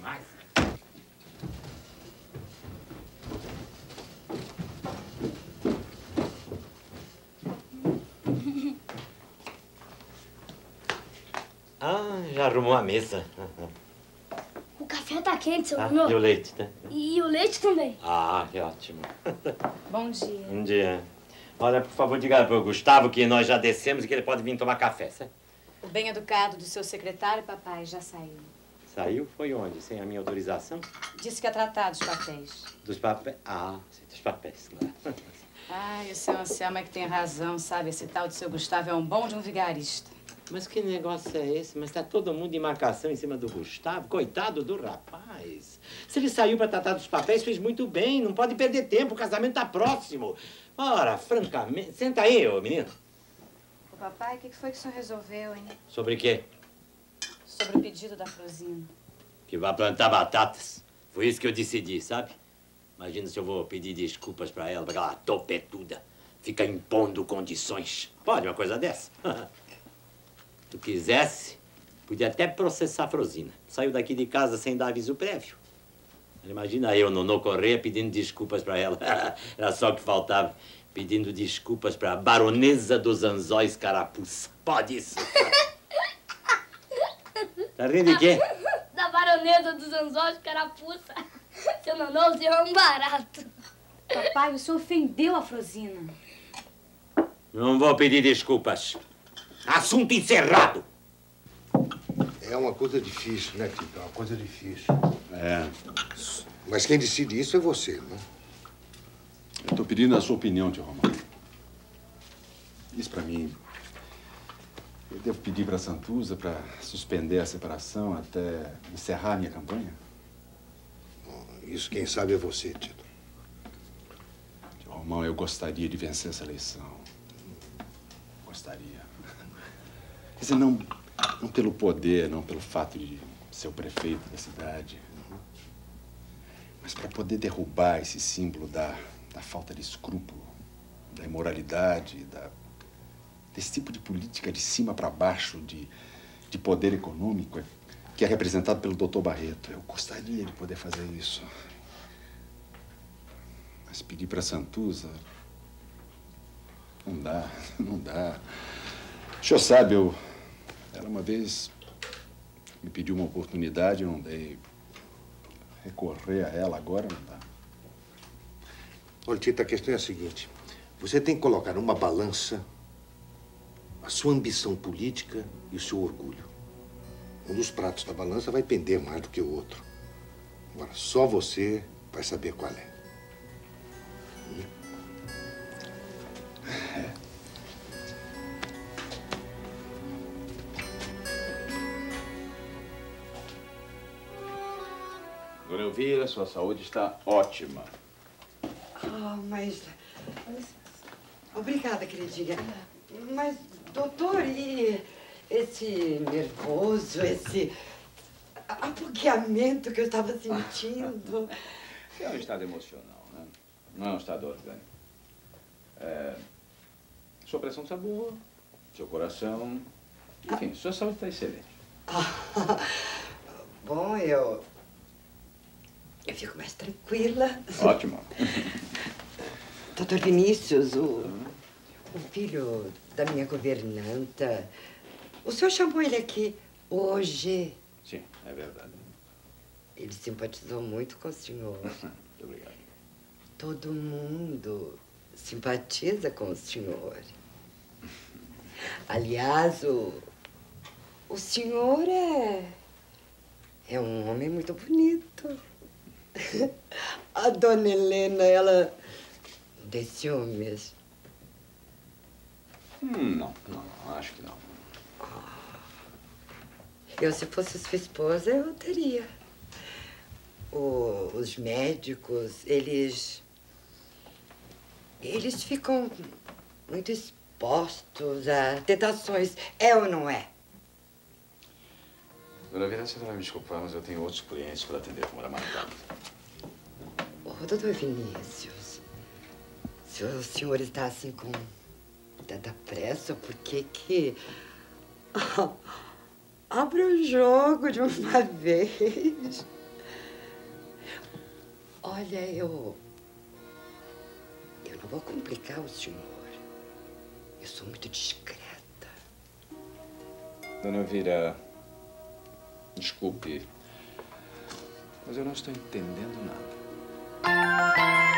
demais. Ah, já arrumou a mesa. O café tá quente, seu Nuno. E o leite, né? E o leite também. Ah, que ótimo. Bom dia. Bom dia. Olha, por favor, diga pro Gustavo que nós já descemos e que ele pode vir tomar café, certo? O bem educado do seu secretário, papai, já saiu. Saiu? Foi onde? Sem a minha autorização? Disse que ia tratar dos papéis. Dos papéis? Ah, sim, dos papéis, claro. Ai, o seu Anselmo é que tem razão, sabe? Esse tal de seu Gustavo é um bom de um vigarista. Mas que negócio é esse? Mas tá todo mundo em marcação em cima do Gustavo. Coitado do rapaz. Se ele saiu para tratar dos papéis, fez muito bem. Não pode perder tempo, o casamento tá próximo. Ora, francamente... Senta aí, ô menino. Ô, papai, o que foi que o senhor resolveu, hein? Sobre o quê? Sobre o pedido da Frosina. Que vai plantar batatas. Foi isso que eu decidi, sabe? Imagina se eu vou pedir desculpas para ela, porque ela topetuda. Fica impondo condições. Pode uma coisa dessa? Se tu quisesse, podia até processar a Frosina. Saiu daqui de casa sem dar aviso prévio. Imagina eu, Nonô Correia, pedindo desculpas para ela. Era só o que faltava. Pedindo desculpas para a baronesa dos Anzóis Carapuça. Pode isso. Tá rindo de quê? Da baronesa dos Anzóis Carapuça. Seu Nonô, o senhor é um barato. Papai, o senhor ofendeu a Frosina. Não vou pedir desculpas. Assunto encerrado. É uma coisa difícil, né, Tito? É uma coisa difícil. É. Mas quem decide isso é você, né? Eu tô pedindo a sua opinião, tio Romão. Diz pra mim. Eu devo pedir pra Santuza pra suspender a separação até encerrar a minha campanha? Isso quem sabe é você, Tito. Tio Romão, eu gostaria de vencer essa eleição. Gostaria. Quer dizer, não pelo poder, não pelo fato de ser o prefeito da cidade, mas para poder derrubar esse símbolo da falta de escrúpulo, da imoralidade, desse tipo de política de cima para baixo, de poder econômico, que é representado pelo Dr. Barreto. Eu gostaria de poder fazer isso. Mas pedir para Santuza... Não dá, não dá. O senhor sabe, ela uma vez me pediu uma oportunidade, eu não dei. Recorrer a ela agora não dá. Olha, Tito, a questão é a seguinte. Você tem que colocar numa balança a sua ambição política e o seu orgulho. Um dos pratos da balança vai pender mais do que o outro. Agora, só você vai saber qual é. Dona Elvira, sua saúde está ótima. Mas... Obrigada, queridinha. Mas, doutor, e esse nervoso, esse apoqueamento que eu estava sentindo? É um estado emocional, né? Não é um estado orgânico. Sua pressão está boa, seu coração... Enfim, sua saúde está excelente. Bom, eu fico mais tranquila. Ótimo. Doutor Vinícius, o filho da minha governanta, o senhor chamou ele aqui hoje. Sim, é verdade. Ele simpatizou muito com o senhor. Muito obrigado. Todo mundo simpatiza com o senhor. Aliás, o senhor é um homem muito bonito. A dona Helena, ela tem ciúmes. Não, acho que não. Eu, se fosse sua esposa, eu teria. Os médicos, eles ficam muito expostos a tentações. É ou não é? Dona Vera, você vai me desculpar, mas eu tenho outros clientes para atender como era marcado. Doutor Vinícius, se o senhor está assim com tanta pressa, por que abre o jogo de uma vez? Olha, eu não vou complicar o senhor. Eu sou muito discreta. Dona Elvira, desculpe, mas eu não estou entendendo nada.